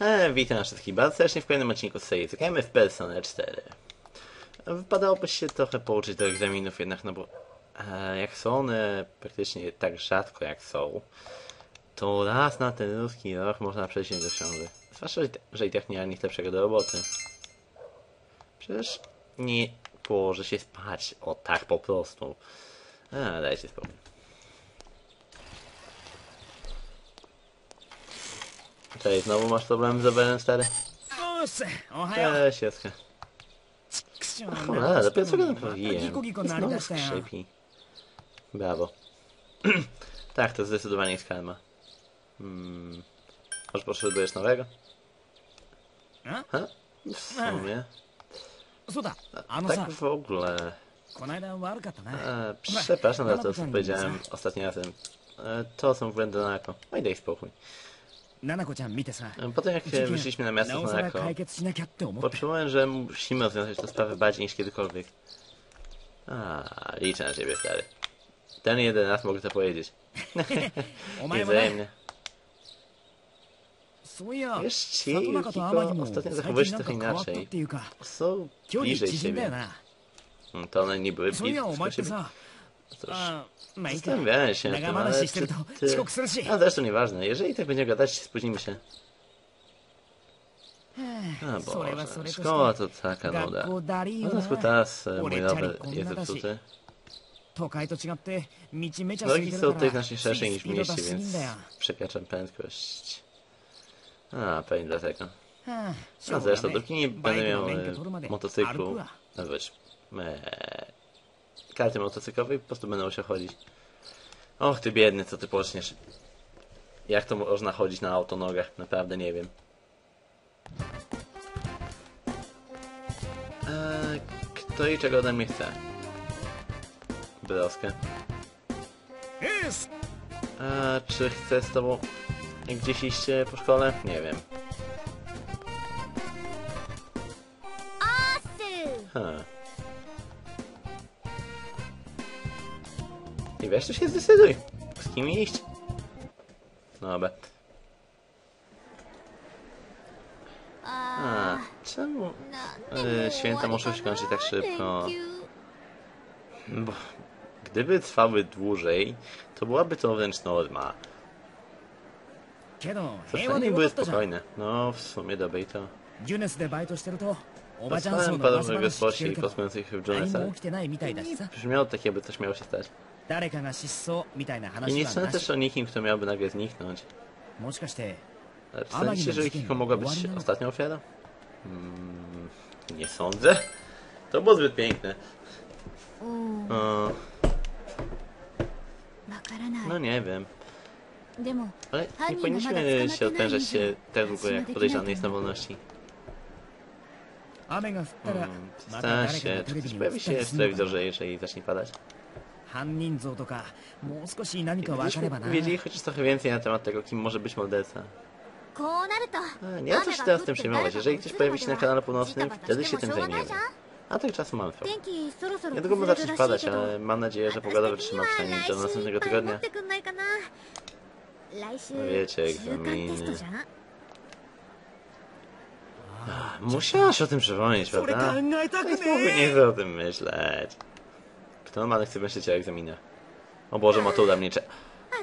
Witam wszystkich bardzo serdecznie w kolejnym odcinku z serii Gramy w Persona 4. Wypadałoby się trochę pouczyć do egzaminów jednak, no bo jak są one praktycznie tak rzadko jak są, to raz na ten ruski rok można przejść do książek. Zwłaszcza, że i tak nie ma nic lepszego do roboty. Przecież nie położę się spać o tak po prostu. Dajcie spokój. Cześć, znowu masz problem z Oberem, stary? Cześć, Jaska. Cholera, dopiero co go naprawiłem. Znowu skrzypi. Brawo. Tak, to zdecydowanie jest karma. Może potrzebujesz nowego? W sumie. Tak w ogóle. Przepraszam za to, co powiedziałem ostatnim razem. To są błędy Nanako. No i daj spokój. Potem jak wyszliśmy na miasto z Nanako, poczułem, że musimy rozwiązać tę sprawę bardziej niż kiedykolwiek. Liczę na ciebie, stary. Ten jeden raz mogę to powiedzieć. Nie wzajemnie. Wiesz ci, Yukiko, ostatnio zachowujesz się trochę inaczej. Są bliżej siebie. To one nie były blisko siebie. Cóż, zastanawiałem się, ale czy ty... A zresztą nieważne, jeżeli tak będziemy gadać, spóźnimy się. Boże, szkoła to taka nuda. No na teraz mój rower jest zepsuty. Drogi są tutaj znacznie szersze niż w mieście, więc przekraczam prędkość. Pewnie dlatego. A zresztą, dopóki nie będę miał motocyklu, karty motocyklowej, po prostu będę musiał chodzić. Och, ty biedny, co ty poczniesz? Jak to można chodzić na autonogach? Naprawdę nie wiem. Kto i czego ode mnie chce? Broskę. Czy chcę z tobą gdzieś iść po szkole? Nie wiem. I wiesz, to się zdecyduj. Z kim iść? Dobra. Czemu święta muszą się kończyć tak szybko? Bo gdyby trwały dłużej, to byłaby to wręcz norma. Przynajmniej były spokojne. No, w sumie dobra i to. Posłałem podobnych gospodzi posługujących w Junesa. Brzmiało tak, jakby coś miało się stać. I nie słyszę też o nikim, kto miałby nagle zniknąć. Ale sądzicie, że Yukiko mogła być ostatnią ofiarą? Nie sądzę. To było zbyt piękne. No nie wiem. Ale nie powinniśmy się odprężać się tak długo, jak podejrzany jest na wolności. Stara się, czy ktoś pojawi się w telewizorze, jeżeli zacznie padać? Gdybyśmy wiedzieli chociaż trochę więcej na temat tego, kim może być morderca. Nie ma co się teraz tym przejmować. Jeżeli ktoś pojawi się na kanale północnym, wtedy się tym zajmiemy. A tak czasu mamy trochę. Niedługo ma zacząć padać, ale mam nadzieję, że pogoda wytrzyma przynajmniej do następnego tygodnia. No wiecie, egzaminy. Musiałaś o tym przypomnieć, prawda? No spokojnie chcę o tym myśleć. Kto normalnie chce myśleć o egzaminach? O Boże, matura mnie czeka.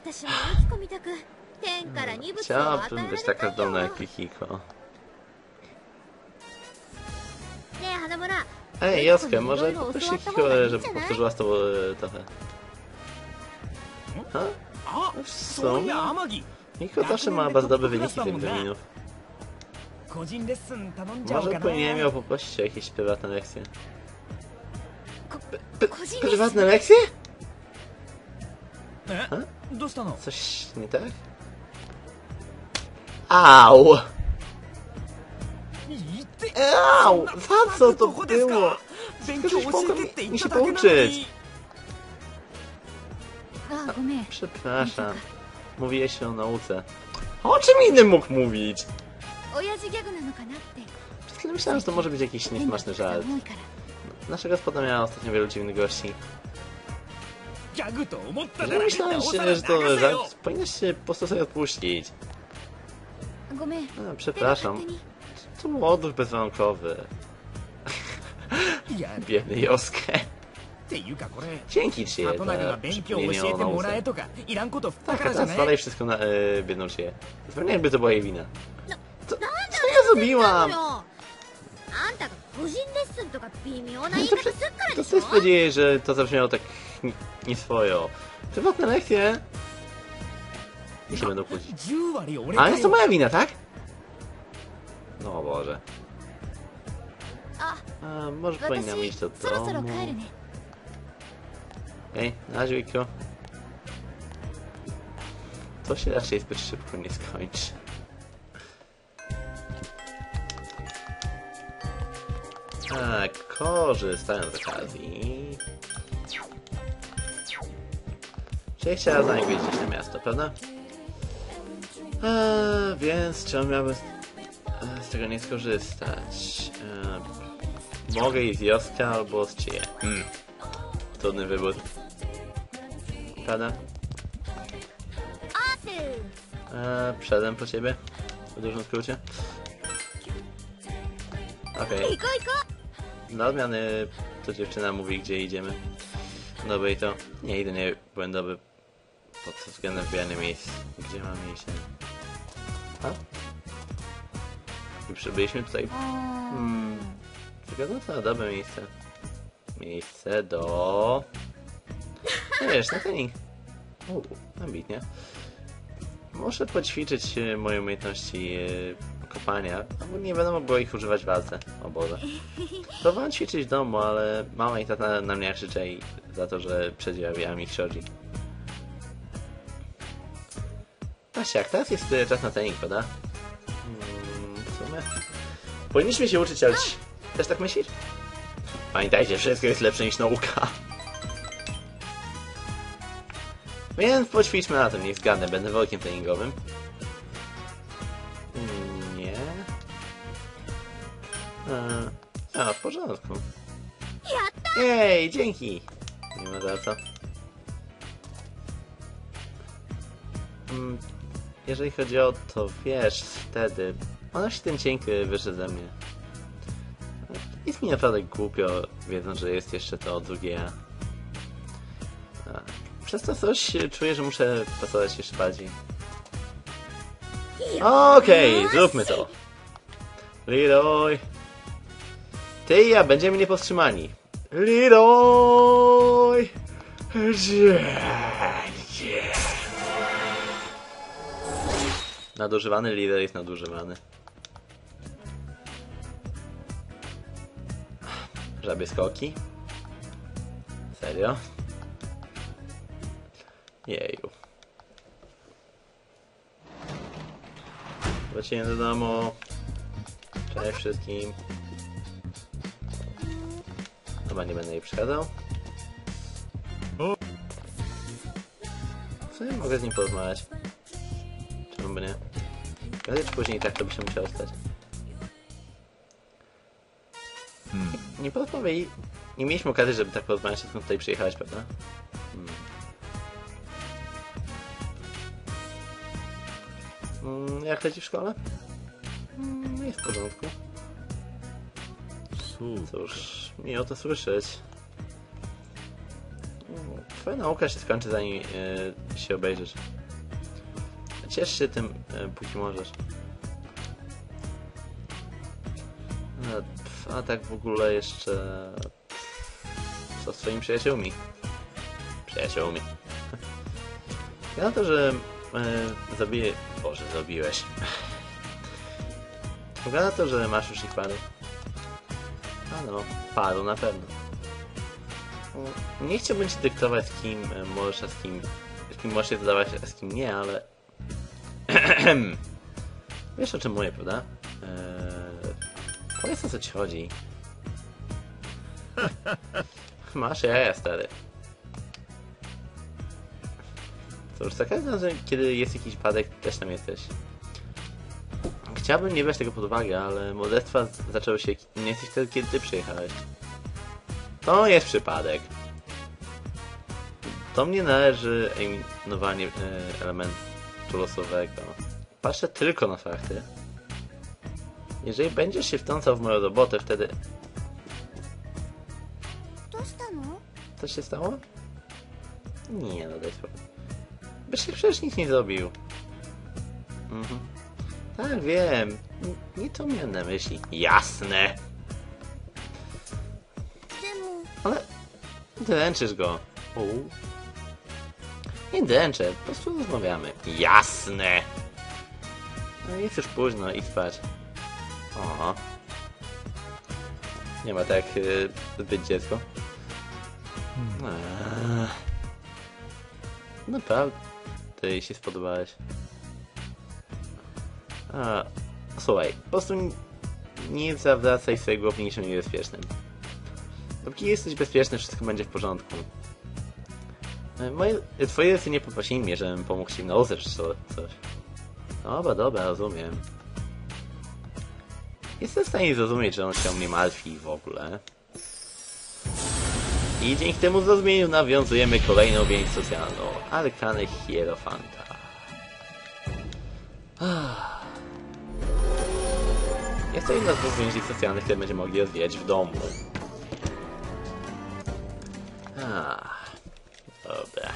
Chciałabym być taka zdolna jak Yukiko. Ej, Jaskę, może poproś Yukiko, żeby powtórzyła z tobą trochę. W sumie? Yukiko zawsze ma bardzo dobre wyniki tych egzaminów. Może powinienem ją poprosić o jakieś prywatne lekcje. Prywatne lekcje? Coś nie tak? Au! Au! Za co to było? Ktoś pomógł mi się pouczyć. Przepraszam. Mówiłeś o nauce. O czym innym mógł mówić? Przed chwilą myślałem, że to może być jakiś niesmaczny żart. Nasza gospoda miała ostatnio wielu dziwnych gości. Myślałem, że to żart powinnaś się po prostu sobie odpuścić. ごめん。 Przepraszam. To młodów bezwarunkowy. いや、っ Biedny Joskę. ていうかこれ、 Dzięki ci パトナグ za が勉強を przypomnienie 教え o てもら nauce. えとか、いらんこと振った Tak, から a じゃ teraz ね spadaj wszystko na biedną cię. Zupełnie jakby to była jej wina. なんだ Co ja zrobiłam? よ。あんたが個人レッスンとか微妙な言い方すっから To でしょ ty spodziewałeś, że to zabrzmiało tak nieswojo. Prywatne lekcje? I się będą kłócić. 10割俺 A か jest to よ。 moja wina, tak? No Boże. あ、 A, może powinnam 私 iść do そろそろ domu. 帰るね。 Ej, na razie, Wikio. To się raczej zbyt szybko nie skończy. Tak, korzystając z okazji. Czyli chciała za niego jeździć na miasto, prawda? Więc czemu miałbym z tego nie skorzystać? Mogę iść z Joska albo z Chie. Trudny wybór. Prawda? アース。 Przedem po ciebie. W dużym skrócie. Okej. 行こう行こ Dla odmiany to dziewczyna mówi, gdzie idziemy. Dobry to. Nie idę, nie byłem dobry pod względem wybierania miejsc. Gdzie mamy iść? A? I przybyliśmy tutaj. う。 Wygląda to na dobre miejsce. Miejsce do... Wiesz, na trening. Ambitnie. Muszę poćwiczyć moje umiejętności kopania, bo nie wiadomo było ich używać w walce. O Boże. Próbowałem ćwiczyć w domu, ale mama i tata na mnie krzyczeli za to, że przedziawiałem ich shoji. Patrzcie, jak teraz jest czas na trening, prawda? W sumie... Powinniśmy się uczyć, ale też tak myślisz? Pamiętajcie, wszystko jest lepsze niż nauka. Więc poćwiczmy na tym, niech zgadnę, będę workiem treningowym. Nie. A, w porządku. やった Jej, dzięki! Nie ma za co. Jeżeli chodzi o to, wiesz, wtedy... Ona się ten cienk wyszedł ze mnie. Jest mi naprawdę głupio, wiedząc, że jest jeszcze to drugie ja. Przez to coś czuję, że muszę pasować jeszcze bardziej. Okej, zróbmy to. Leroy. Ty i ja będziemy niepowstrzymani. Leroy. Nadużywany lider jest nadużywany. Żabie skoki? Serio? Jeju. Wróciłem do domu. Cześć wszystkim. Chyba nie będę jej przeszkadzał. W sumie mogę z nim porozmawiać. Czemu by nie? Prędzej czy później tak to by się musiało stać. Nie porozmawiaj. Nie mieliśmy okazji, żeby tak porozmawiać, skąd tutaj przyjechałeś, prawda? Jak leci w szkole? Jest w porządku. Cóż, miło to słyszeć. Twoja nauka się skończy, zanim się obejrzysz. Ciesz się tym, póki możesz. A tak w ogóle jeszcze... Co z twoimi przyjaciółmi? Przyjaciółmi. Ja na to, że zabiję... Boże, zabiłeś. Wygląda na to, że masz już ich paru. A no, paru na pewno. Nie chciałbym ci dyktować, z kim możesz, a z kim możesz się zadawać, a z kim nie, ale... Wiesz, o czym mówię, prawda? Powiedz, o co ci chodzi. Masz jaja, stary. Cóż, za każdym razem, kiedy jest jakiś padek, też tam jesteś. Chciałbym nie brać tego pod uwagę, ale morderstwa zaczęły się nie jesteś wtedy, kiedy ty przyjechałeś. To jest przypadek. Do mnie należy eliminowanie elementu losowego. patrzę tylko na fakty. Jeżeli będziesz się wtrącał w moją robotę, wtedy... どうしたの？ Co się stało? Nie, no daj spokój. Byś się przecież nic nie zrobił. Mhm. Tak, wiem. Nie to miałem na myśli. Jasne! でも Ale... dręczysz go. Nie dręczę, po prostu rozmawiamy. Jasne! No jest już późno, idź spać. O. Nie ma tak zbyt dziecko. Naprawdę jej się spodobałeś. Słuchaj, po prostu nie zawracaj swojej głowy niczym niebezpiecznym. Dopóki jesteś bezpieczny, wszystko będzie w porządku. Twoje rysy nie poprosili mnie, żebym pomógł ci w nauce czy coś. Dobra, rozumiem. Jestem w stanie zrozumieć, że on się o mnie martwi w ogóle. I dzięki temu zrozumieniu nawiązujemy kolejną więź socjalną. Arkany Hierofanta. Jest to jedna z dwóch więzi socjalnych, które będziemy mogli rozwijać w domu. Dobra.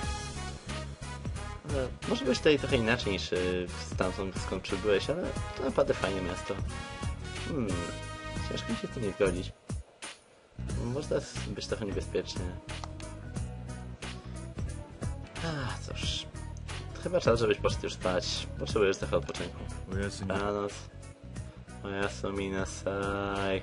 Może być tutaj trochę inaczej niż stamtąd skąd przybyłeś, ale to naprawdę fajne miasto. Ciężko mi się z tym nie zgodzić. Można być trochę niebezpiecznie. Cóż. Chyba czas, żebyś poszedł już spać. Potrzebujesz trochę odpoczynku. Dobranoc. Moja sumina sai.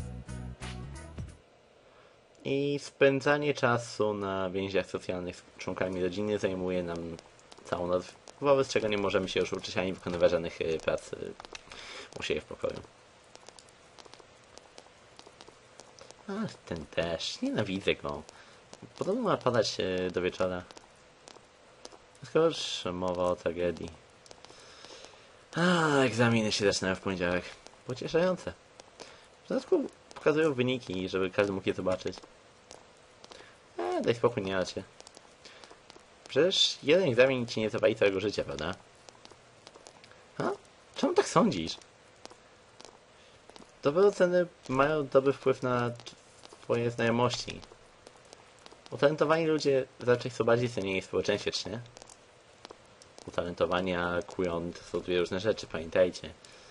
I spędzanie czasu na więziach socjalnych z członkami rodziny zajmuje nam całą noc, wobec czego nie możemy się już uczyć ani wykonywać żadnych prac u siebie w pokoju. Ach, ten deszcz, nienawidzę go. Podobno ma padać do wieczora. Skoro już mowa o tragedii. Egzaminy się zaczynają w poniedziałek. Pocieszające. W dodatku pokazują wyniki, żeby każdy mógł je zobaczyć. Daj spokój, nie macie. Przecież jeden egzamin ci nie zawali całego życia, prawda? Czemu tak sądzisz? Dobre oceny mają dobry wpływ na twoje znajomości. Utalentowani ludzie raczej są bardziej cenieni w społeczeństwie, czy nie? Utalentowania, kujon to są dwie różne rzeczy, pamiętajcie.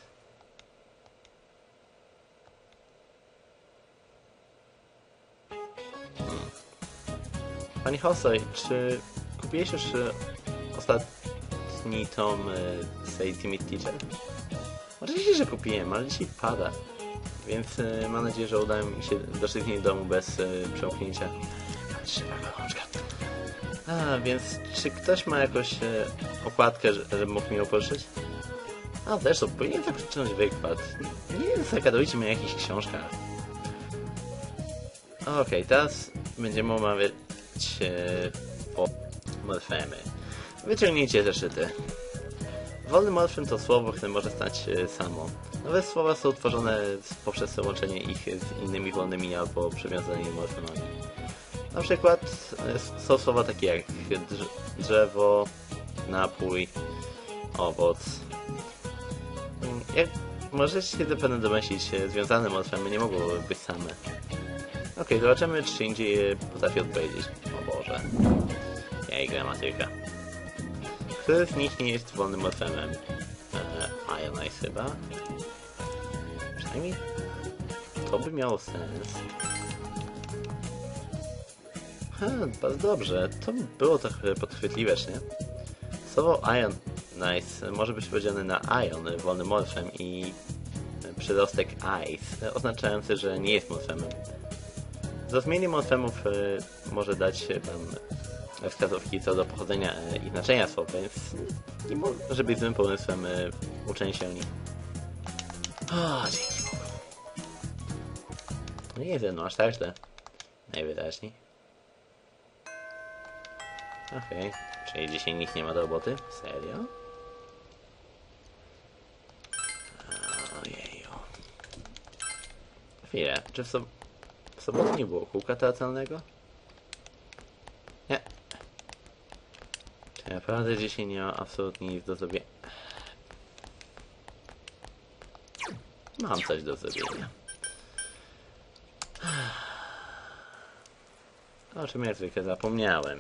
Pani Hosoj, czy kupiłeś już ostatni tom z Ultimate Teacher? Oczywiście, że kupiłem, ale dzisiaj pada. Więc mam nadzieję, że uda mi się dotrzeć do domu bez przełknięcia. Trzeba gorączka. Więc czy ktoś ma jakąś okładkę, żeby mógł mi ją pożyczyć? Zresztą, powinien zacząć wykład. Nie zagadujcie mnie o jakichś książkach. Okej, teraz będziemy omawiać morfemy. Wyciągnijcie zeszyty. Wolny morfem to słowo, które może stać się samo. Nowe słowa są tworzone poprzez łączenie ich z innymi wolnymi albo przywiązanymi morfemami. Na przykład są słowa takie jak drzewo, napój, owoc. Jak możecie się zapewne domyślić, związane morfemy nie mogą być same. Okej, zobaczymy, czy indziej potrafi odpowiedzieć. O Boże. Jej, gramatyka. Który z nich nie jest wolnym morfemem? Ionize chyba? Przynajmniej to by miało sens. Bardzo dobrze. To by było trochę podchwytliwe, czy nie? Słowo Ionize może być powiedziane na ion, wolny morfem, i przyrostek ice, oznaczający, że nie jest morfemem. Zrozumienie morfemów może dać wam wskazówki co do pochodzenia i znaczenia słów, więc nie może być złym pomysłem uczenie się o nich. Dzięki Bogu. Nie jest ze mną aż tak źle. Najwyraźniej. Okej. Czyli dzisiaj nikt nie ma do roboty? Serio? Ojeju. Chwilę. Czy w sobotę nie było kółka teatralnego? Nie. Czy naprawdę dzisiaj nie ma absolutnie nic do zrobienia? Mam coś do zrobienia. O czym jak zwykle zapomniałem.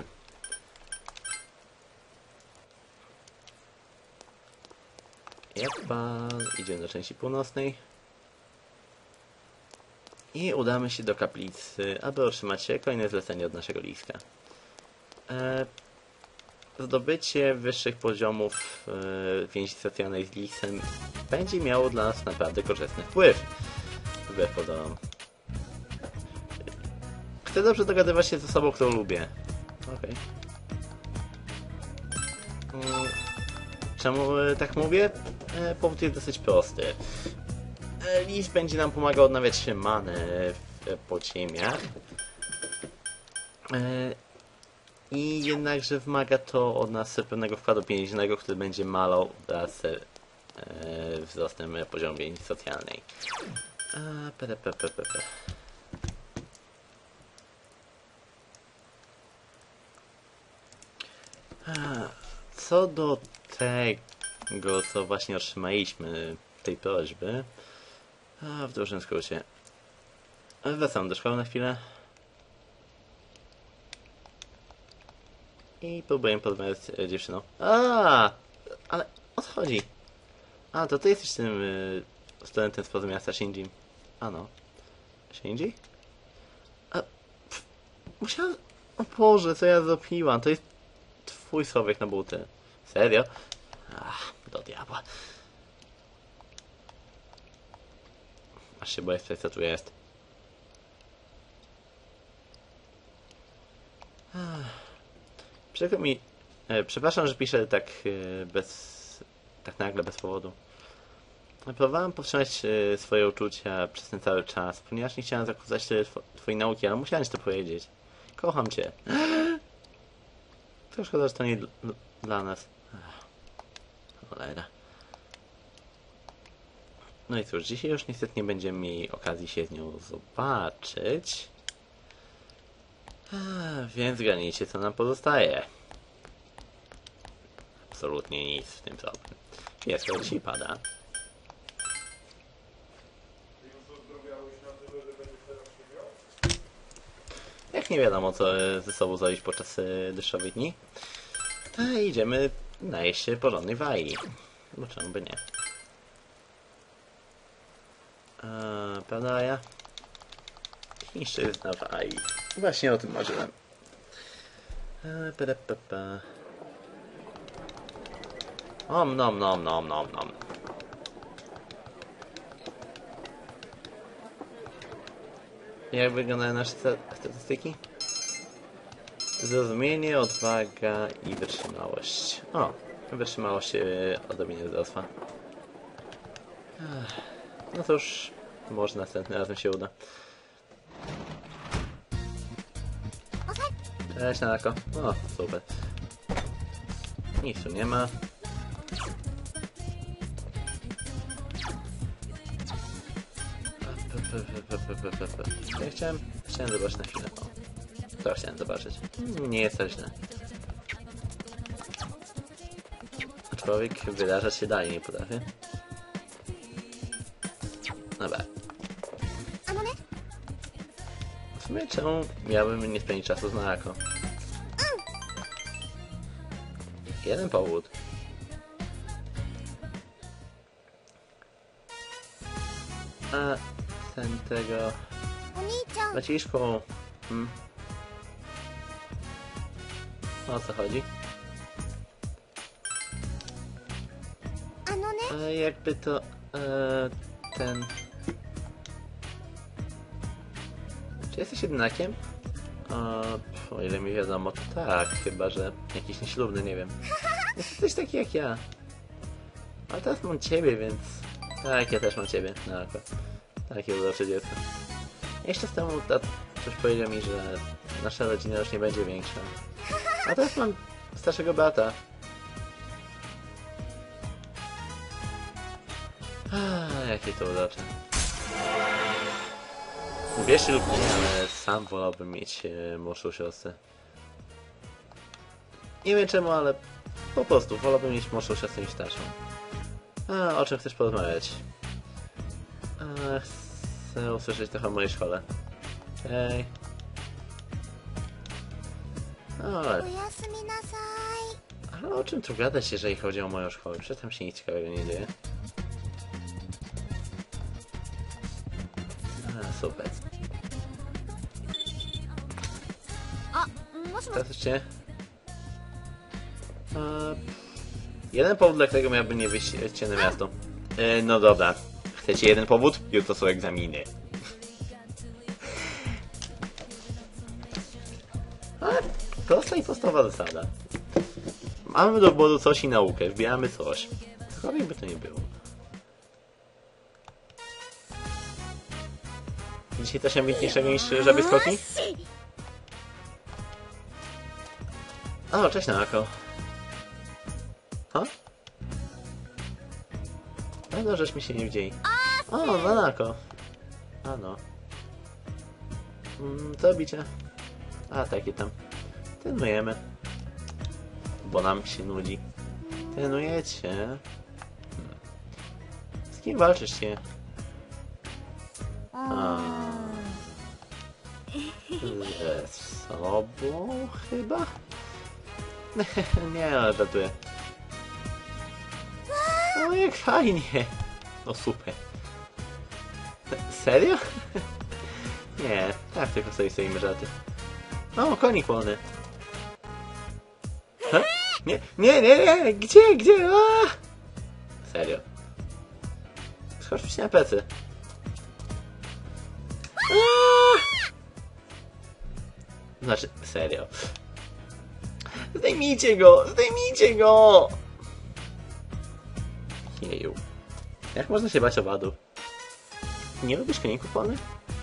Idziemy do części północnej. I udamy się do kaplicy, aby otrzymać kolejne zlecenie od naszego liska. Zdobycie wyższych poziomów więzi socjalnej z lisem będzie miało dla nas naprawdę korzystny wpływ. Wbrew pozorom. Chcę dobrze dogadywać się z osobą, którą lubię. Okej. Czemu tak mówię? Powód jest dosyć prosty. Lis będzie nam pomagał odnawiać się manę w podziemiach. I jednakże wymaga to od nas pewnego wkładu pieniężnego, który będzie malał wraz z wzrostem poziomu więzi socjalnej. Co do tego, co właśnie otrzymaliśmy, tej prośby, w dużym skrócie, wracam do szkoły na chwilę i próbuję porozmawiać z dziewczyną. Ale o co chodzi? To ty jesteś tym studentem z poza miasta Shinji. No. Shinji? Musiałem... O Boże, co ja zrobiłam? To jest twój słowek na buty. Serio? Do diabła. Aż się boję, co tu jest. Przykro mi... Przepraszam, że piszę tak tak nagle, bez powodu. Próbowałem powstrzymać swoje uczucia przez ten cały czas, ponieważ nie chciałem zakłócać twojej nauki, ale musiałem ci to powiedzieć. Kocham cię. To szkoda, że to nie dla nas. Cholera. No i cóż, dzisiaj już niestety nie będziemy mieli okazji się z nią zobaczyć. Więc zgadnijcie, co nam pozostaje. Absolutnie nic w tym problem. Jest, to dzisiaj pada. Jak nie wiadomo, co ze sobą zrobić podczas deszczowych dni, idziemy najeść się porządnej wai. Bo czemu by nie? Prawda, ja? Chińszczyzna wai. Właśnie o tym marzyłem. Nom. Jak wyglądają nasze statystyki? Zrozumienie, odwaga i wytrzymałość. Wytrzymałość odrobinę wzrosła. No cóż, może następnym razem się uda. Cześć, Nanako. Super. Nic tu nie ma. Ja chciałem zobaczyć na chwilę. To chciałem zobaczyć. Nie jest to źle. A człowiek wyrażać się dalej nie potrafi. Dobra. W sumie czemu miałbym nie spędzić czasu z Nanako? Jeden powód. Ten tego... Braciszku. O co chodzi? Jakby to... ten... Czy jesteś jednakiem? O ile mi wiadomo, to tak. Chyba, że jakiś nieślubny, nie wiem. Jesteś taki jak ja. Ale teraz mam ciebie, więc... Tak, ja też mam ciebie. Takie urocze dziecko. Jeszcze z temu coś powiedział mi, że nasza rodzina już nie będzie większa. A teraz mam starszego brata. Jakie to urocze. Wiesz lub nie, ale sam wolałbym mieć młodszą siostrę. Nie wiem czemu, ale po prostu wolałbym mieć młodszą siostrę niż starszą. O czym chcesz porozmawiać? Chcę usłyszeć trochę o mojej szkole. Hej. O, おやすみなさい。 ale o czym tu gadać, jeżeli chodzi o moją szkołę? Przecież tam się nic ciekawego nie dzieje. Super. あ、もしもし。 Klasycznie. Jeden powód, dla którego miałbym nie wyjść na miasto. No dobra. Chcecie jeden powód? Jutro są egzaminy. Prosta i podstawowa zasada. Mamy do wyboru coś i naukę. Wbieramy coś. Cokolwiek by to nie było. Dzisiaj coś ambitniejszego niż żabie skoki? O, cześć Nanako. Ha? No, żeśmy się nie widzieli. O, Nanako. Ano. Co robicie? A, takie tam. Trenujemy. Bo nam się nudzi. Trenujecie? Z kim walczysz się? Ze sobą chyba? Nie, ale żartuję. O, jak fajnie! No super. Serio? Nie, tak tylko sobie stoimy żarty. O, konik wolny. Ha? Nie, nie, nie, nie! Gdzie? A! Serio. Skocz mi się na plecy. Znaczy, serio. Zdejmijcie go! Zdejmijcie go! Jeju. Jak można się bać owadów? Nie lubisz koników wolnych?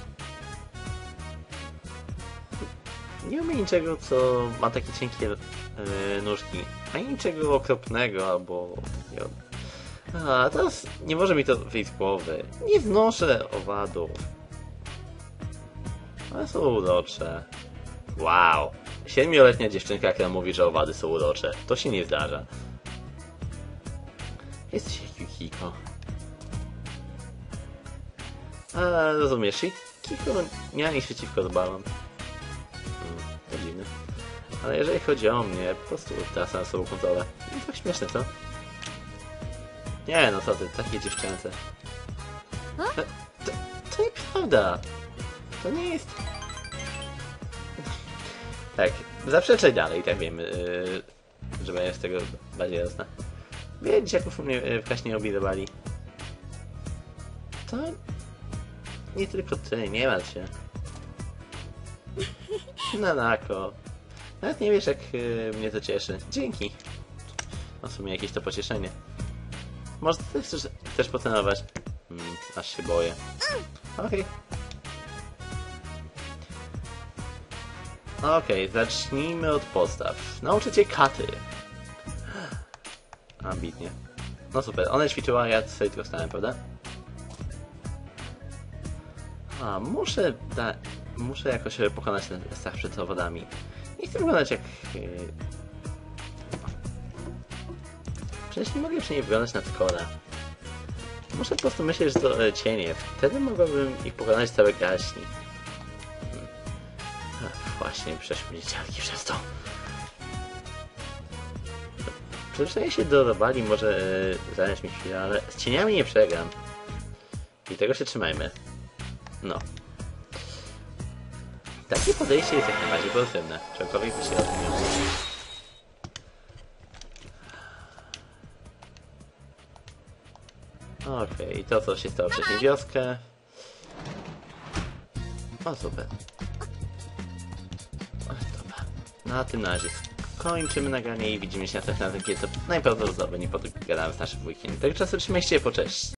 Nie lubię niczego, co ma takie cienkie nóżki. Ani niczego okropnego, albo... A, teraz nie może mi to wyjść z głowy. Nie znoszę owadów. One są urocze. Wow. 7-letnia dziewczynka, która mówi, że owady są urocze. To się nie zdarza. Jesteś jak Yukiko. A, rozumiesz, Kiko nie ma nic przeciwko zabawom. To dziwne. Ale jeżeli chodzi o mnie, po prostu tracę na sobą kontrolę. No tak śmieszne, co? Nie, no co ty, takie dziewczęce. To nieprawda. To nie jest... Tak, zaprzeczaj dalej, tak wiemy, że będzie z tego bardziej jasne. Wiecie, dzieciaków u mnie wcześniej obidowali. To... nie tylko ty, nie martw się. Nanako. Nawet nie wiesz, jak mnie to cieszy. Dzięki. No w sumie jakieś to pocieszenie. Może ty chcesz potrenować? Aż się boję. Okej. Okej, zacznijmy od podstaw. Nauczę cię katy. Ambitnie. No super, one ćwiczyła, ja sobie tylko stałem, prawda? A, muszę jakoś pokonać ten strach przed zawodami. Nie chcę wyglądać jak... Przecież nie mogę przy niej wyglądać na Tkora. Muszę po prostu myśleć, że to cienie. Wtedy mogłabym ich pokonać całe gaśni. Właśnie, przeszły dzieciaki przez to. Przyzwyczajenie się do robali może zająć mi chwilę, ale z cieniami nie przegram. I tego się trzymajmy. No. Takie podejście jest jak najbardziej pozytywne. Czegokolwiek by się o tym nie mówił. Okej, to co się stało wcześniej wioskę. O, super. Dobra. Na tym na razie kończymy nagranie i widzimy się następnym razem, kiedy to najprawdopodobniej pogadamy z naszym wujkiem. Tak czasem trzymajcie się, po cześć.